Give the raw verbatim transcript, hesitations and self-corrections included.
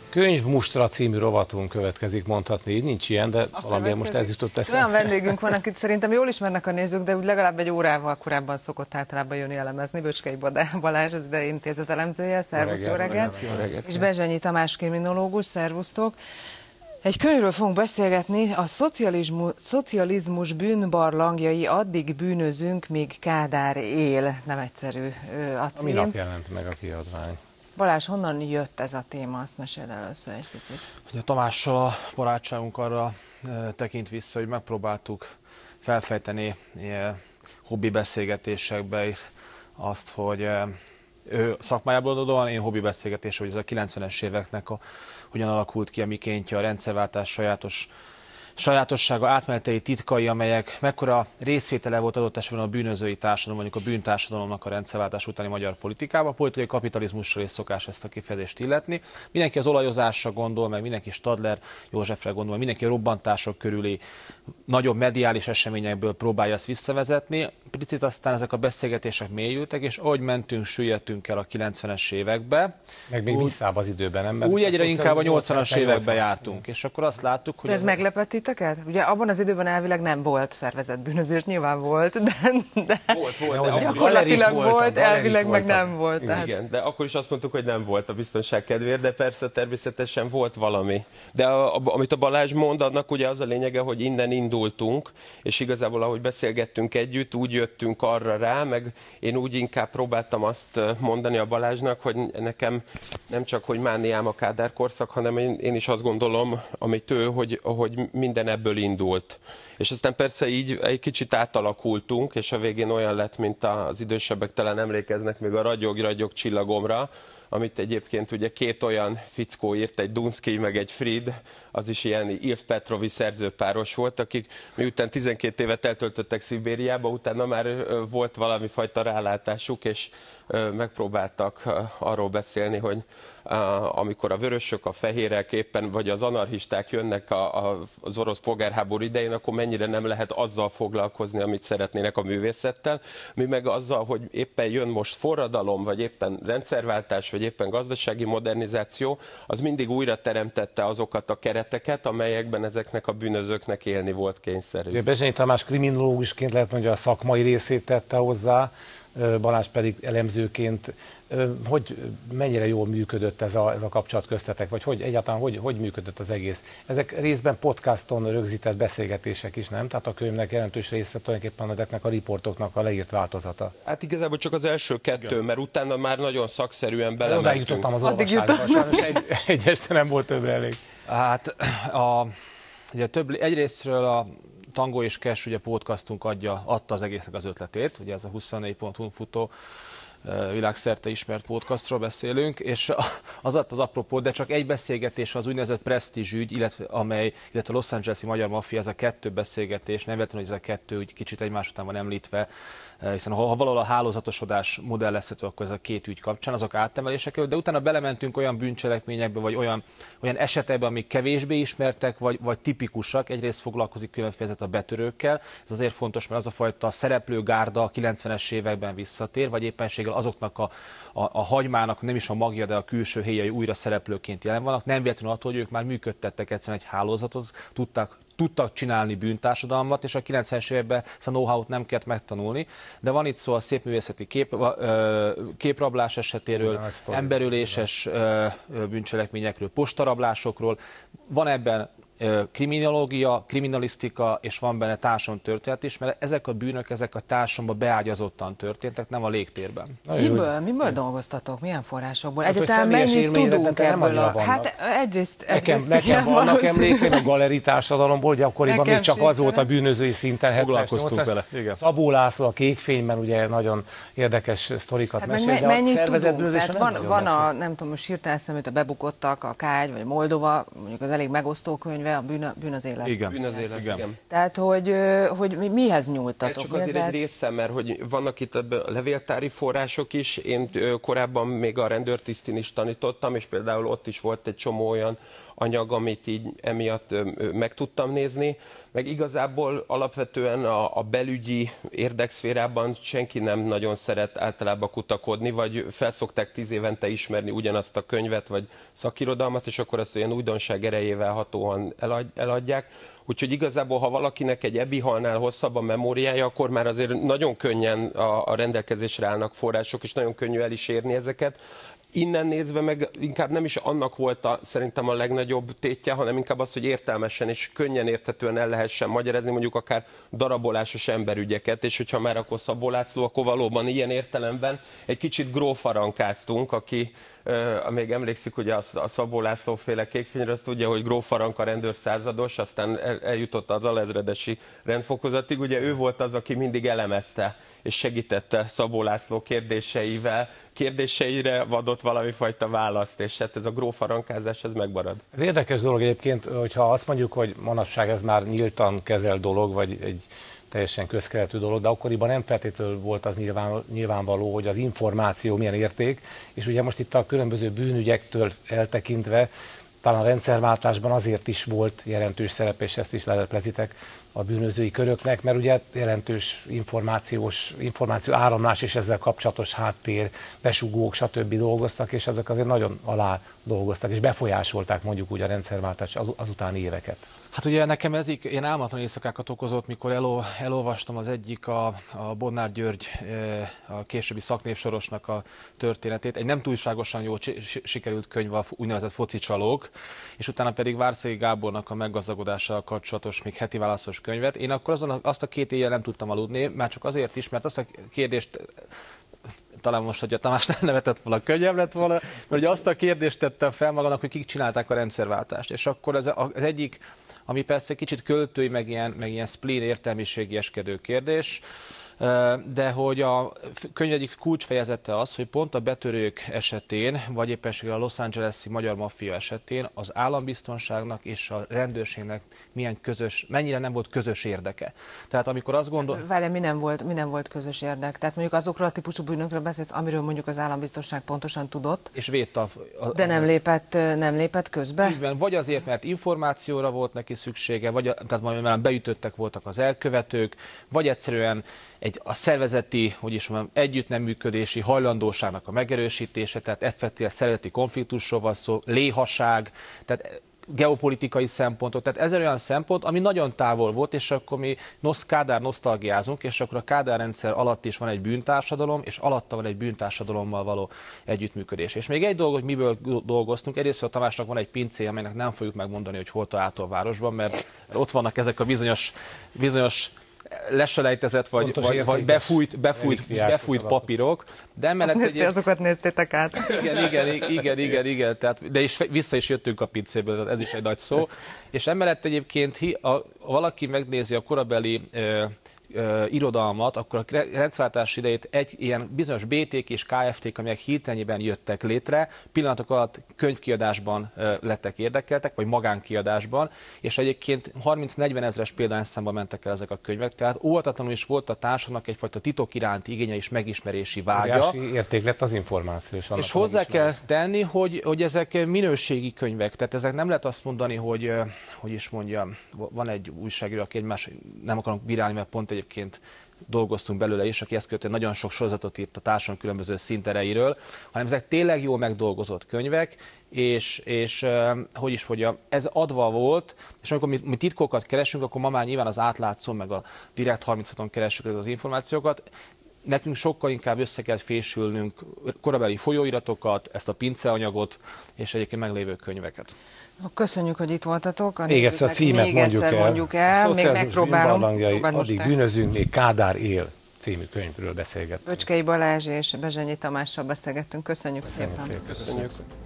Könyvmustra című rovatunk következik, mondhatni, így nincs ilyen, de valamiért most ez jutott eszembe. Olyan vendégünk van, akit szerintem jól ismernek a nézők, de úgy legalább egy órával korábban szokott általában jönni elemezni. Böcskei Balázs, az Ide Intézet elemzője, szervusz, jó reggelt! És Bezsenyi Tamás kriminológus, szervusztok! Egy könyvről fogunk beszélgetni, a szocializmus, szocializmus bűnbarlangjai, addig bűnözünk, míg Kádár él. Nem egyszerű a cím. A minap jelent meg a kiadvány. Balázs, honnan jött ez a téma? Azt meséld először egy picit. A Tamással a barátságunk arra tekint vissza, hogy megpróbáltuk felfejteni ilyen hobbi beszélgetésekbe azt, hogy ő szakmájából adódóan, én hobbi beszélgetés, hogy ez a kilencvenes éveknek a, hogyan alakult ki a mikéntje, a rendszerváltás sajátos sajátossága, átmenetei, titkai, amelyek mekkora részvétele volt adott esetben a bűnözői társadalom, mondjuk a bűntársadalomnak a rendszerváltás utáni magyar politikában. A politikai kapitalizmussal is szokás ezt a kifejezést illetni. Mindenki az olajozásra gondol, meg mindenki Stadler Józsefre gondol, mindenki a robbantások körüli nagyobb mediális eseményekből próbálja ezt visszavezetni. Picit aztán ezek a beszélgetések mélyültek, és ahogy mentünk, süllyedtünk el a kilencvenes évekbe. Meg még visszább az időben, nem? Mert úgy egyre inkább a nyolcvanas években jártunk, és akkor azt láttuk, hogy... De ez, ez meglepett titeket? Ugye abban az időben elvileg nem volt szervezett bűnözés, nyilván volt, de, de volt, volt, de gyakorlatilag volt, volt elvileg meg voltak. Nem volt. Tehát... Igen, de akkor is azt mondtuk, hogy nem volt a biztonság kedvéért, de persze természetesen volt valami. De a, a, amit a Balázs mond, annak ugye az a lényege, hogy innen indultunk, és igazából ahogy beszélgettünk együtt, úgy jöttünk arra rá, meg én úgy inkább próbáltam azt mondani a Balázsnak, hogy nekem nem csak, hogy mániám a Kádár korszak, hanem én, én is azt gondolom, amit ő, hogy, hogy minden ebből indult. És aztán persze így egy kicsit átalakultunk, és a végén olyan lett, mint az idősebbek talán emlékeznek még a Ragyog, Ragyog csillagomra, amit egyébként ugye két olyan fickó írt, egy Dunszky meg egy Fried, az is ilyen Ilf Petrovi szerzőpáros volt, akik miután tizenkét évet eltöltöttek Szibériába, utána már volt valami fajta rálátásuk, és megpróbáltak arról beszélni, hogy amikor a vörösök, a fehérek éppen, vagy az anarchisták jönnek a, a, az orosz polgárháború idején, akkor mennyire nem lehet azzal foglalkozni, amit szeretnének a művészettel. Mi meg azzal, hogy éppen jön most forradalom, vagy éppen rendszerváltás, vagy éppen gazdasági modernizáció, az mindig újra teremtette azokat a kereteket, amelyekben ezeknek a bűnözőknek élni volt kényszerű. Bezsenyi Tamás kriminológusként lehet mondani, hogy a szakmai részét tette hozzá, Balázs pedig elemzőként, hogy mennyire jól működött ez a, ez a kapcsolat köztetek, vagy hogy egyáltalán hogy, hogy működött az egész? Ezek részben podcaston rögzített beszélgetések is, nem? Tehát a könyvnek jelentős része tulajdonképpen ezeknek a riportoknak a leírt változata. Hát igazából csak az első kettő, mert utána már nagyon szakszerűen belementünk. Odáig jutottam az olvasásba, sajnos egy, egy este nem volt többre elég. Hát a, ugye több, egyrésztről a Tango és Cash, ugye podcastunk adja, adta az egésznek az ötletét, ugye ez a huszonnégy pont hu futó világszerte ismert podcastról beszélünk, és az adta az apropó, de csak egy beszélgetés az úgynevezett Prestige ügy, illetve, amely, illetve a Los Angeles-i magyar maffia, ez a kettő beszélgetés, nem véletlenül, hogy ez a kettő úgy kicsit egymás után van említve, hiszen ha, ha valahol a hálózatosodás modellezhető, akkor ez a két ügy kapcsán, azok átemelések kerül, de utána belementünk olyan bűncselekményekbe, vagy olyan, olyan esetekbe, amik kevésbé ismertek, vagy, vagy tipikusak. Egyrészt foglalkozik különféle a betörőkkel, ez azért fontos, mert az a fajta szereplőgárda a kilencvenes években visszatér, vagy éppenséggel azoknak a, a, a hagymának nem is a magja, de a külső héjai újra szereplőként jelen vannak. Nem véletlenül attól, hogy ők már működtettek egyszerűen egy hálózatot, tudták tudtak csinálni bűntársadalmat, és a kilencvenes években ezt a know-how-t nem kellett megtanulni, de van itt szó a szépművészeti kép, képrablás esetéről, emberöléses bűncselekményekről, postarablásokról, van ebben kriminológia, kriminalisztika, és van benne társadalomtörténet is, mert ezek a bűnök, ezek a társadalomban beágyazottan történtek, nem a légtérben. Miből, miből dolgoztatok? Milyen forrásokból? Egyáltalán mennyit tudunk ebből? A... Hát egyrészt... Nekem, nekem vannak emlékeim a galeri társadalomból, hogy akkoriban még csak az volt a bűnözői szinten. Foglalkoztunk vele. Szabó László a Kékfényben ugye nagyon érdekes sztorikat hát mesél. Me mennyit tudunk? Tehát van, van a, nem tudom, most hirtelen eszembe, a bebukottak, a Kágy, vagy Moldova, mondjuk az elég megosztó könyv, könyve, a Bűn, bűn az élet. Igen. Bűn az élet, igen. igen. Tehát, hogy, hogy mihez nyúltatok? Ez csak azért lehet... egy része, mert hogy vannak itt a levéltári források is. Én korábban még a rendőrtisztin is tanítottam, és például ott is volt egy csomó olyan anyag, amit így emiatt meg tudtam nézni. Meg igazából alapvetően a, a belügyi érdekszférában senki nem nagyon szeret általában kutakodni, vagy felszokták tíz évente ismerni ugyanazt a könyvet, vagy szakirodalmat, és akkor azt olyan újdonság erejével hatóan eladják. Úgyhogy igazából, ha valakinek egy ebihalnál hosszabb a memóriája, akkor már azért nagyon könnyen a, a rendelkezésre állnak források, és nagyon könnyű el is érni ezeket. Innen nézve meg inkább nem is annak volt a, szerintem a legnagyobb tétje, hanem inkább az, hogy értelmesen és könnyen érthetően el lehessen magyarázni, mondjuk akár darabolásos emberügyeket, és hogyha már akkor Szabó László, akkor valóban ilyen értelemben egy kicsit grófarankáztunk, aki uh, még emlékszik, hogy a, a Szabó László féle Kékfényről, azt tudja, hogy grófaranka rendőrszázados, aztán el, eljutott az alezredesi rendfokozatig, ugye ő volt az, aki mindig elemezte és segítette Szabó László kérdéseivel, kérdéseire adott valami fajta választ, és hát ez a grófarankázás, ez megmarad. Ez érdekes dolog egyébként, hogyha azt mondjuk, hogy manapság ez már nyíltan kezelt dolog, vagy egy teljesen közkeletű dolog, de akkoriban nem feltétlenül volt az nyilván, nyilvánvaló, hogy az információ milyen érték, és ugye most itt a különböző bűnügyektől eltekintve, talán a rendszerváltásban azért is volt jelentős szerep, és ezt is leleplezitek a bűnözői köröknek, mert ugye jelentős információs, információ áramlás és ezzel kapcsolatos háttér, besugók, stb. Dolgoztak, és ezek azért nagyon alá dolgoztak, és befolyásolták mondjuk úgy a rendszerváltás az, azután éveket. Hát ugye nekem ez ilyen álmatlan éjszakákat okozott, mikor elol, elolvastam az egyik a, a Bodnár György, a későbbi szaknévsorosnak a történetét. Egy nem túlságosan jó sikerült könyv, a úgynevezett Focicsalók, és utána pedig Várszegi Gábornak a meggazdagodással kapcsolatos még heti válaszos könyvet. Én akkor azon, azt a két éjjel nem tudtam aludni, már csak azért is, mert azt a kérdést, talán most, hogy a Tamás nem nevetett volna, könnyebb lett volna, mert ugye azt a kérdést tettem fel magának, hogy kik csinálták a rendszerváltást. És akkor ez az egyik, ami persze kicsit költői, meg ilyen, meg ilyen spleen értelmiségieskedő kérdés, de hogy a könyv egyik kulcsfejezete az, hogy pont a betörők esetén, vagy éppenséggel a Los Angeles-i magyar maffia esetén az állambiztonságnak és a rendőrségnek milyen közös, mennyire nem volt közös érdeke. Tehát amikor azt gondol... Várjál, mi nem volt, mi nem volt közös érdek? Tehát mondjuk azokról a típusú bűnökről beszélsz, amiről mondjuk az állambiztonság pontosan tudott. És védte a, a, de nem lépett, nem lépett közbe? Ígyben, vagy azért, mert információra volt neki szüksége, vagy tehát majd beütöttek voltak az elkövetők, vagy egyszerűen egy, a szervezeti, hogy is mondjam, együttneműködési hajlandóságnak a megerősítése, tehát effektíve szervezeti konfliktusról van szó, léhaság, tehát geopolitikai szempontok, tehát ez olyan szempont, ami nagyon távol volt, és akkor mi nosz, Kádár nosztalgiázunk, és akkor a Kádár rendszer alatt is van egy bűntársadalom, és alatta van egy bűntársadalommal való együttműködés. És még egy dolog, hogy miből dolgoztunk, egyrészt a Tamásnak van egy pincéje, amelynek nem fogjuk megmondani, hogy hol található a városban, mert ott vannak ezek a bizonyos, bizonyos leselejtezett, vagy, vagy, vagy befújt, befújt, befújt papírok. De emellett nézté, egy... azokat néztétek át. Igen, igen, igen, igen, igen, tehát, de is, vissza is jöttünk a pincéből, tehát ez is egy nagy szó. És emellett egyébként, ha valaki megnézi a korabeli uh, uh, irodalmat, akkor a rendszerváltás idejét egy ilyen bizonyos bé té ká és ká ef té-k, amelyek hirtelenjében jöttek létre, pillanatok alatt könyvkiadásban uh, lettek érdekeltek, vagy magánkiadásban, és egyébként harminc-negyven ezres példányszámban mentek el ezek a könyvek, tehát óvatatlanul is volt a társadalomnak egyfajta titok iránti igénye és megismerési vágya. Érték lett az információ. És, és hozzá kell tenni, hogy, hogy ezek minőségi könyvek, tehát ezek nem lehet azt mondani, hogy, hogy is mondjam, van egy újságíró, aki egymás, nem akarok bírálni, mert pont egyébként dolgoztunk belőle is, aki ezt követően nagyon sok sorozatot írt a társadalom különböző szintereiről, hanem ezek tényleg jól megdolgozott könyvek, és, és uh, hogy is mondjam, ez adva volt, és amikor mi, mi titkokat keresünk, akkor ma már nyilván az átlátszó, meg a Direkt harminchaton keressük az információkat, nekünk sokkal inkább össze kell fésülnünk korabeli folyóiratokat, ezt a pinceanyagot, és egyébként meglévő könyveket. Köszönjük, hogy itt voltatok. A még egyszer a címet még mondjuk egyszer el. Mondjuk el. Még megpróbálom. Addig bűnözünk, még Kádár él című könyvről beszélgettünk. Böcskei Balázs és Bezsenyi Tamással beszélgettünk. Köszönjük Köszönjük szépen. szépen. Köszönjük.